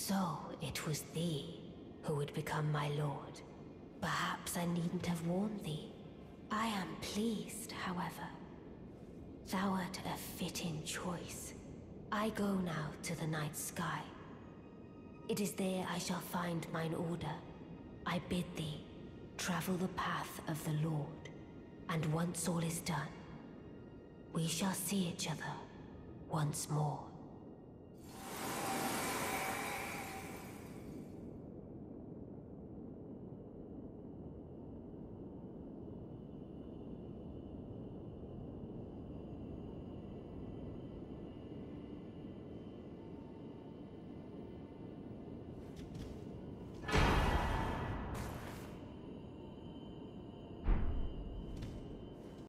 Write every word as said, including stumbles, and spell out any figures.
So it was thee who would become my lord. Perhaps I needn't have warned thee. I am pleased, however. Thou art a fitting choice. I go now to the night sky. It is there I shall find mine order. I bid thee travel the path of the Lord, and once all is done, we shall see each other once more.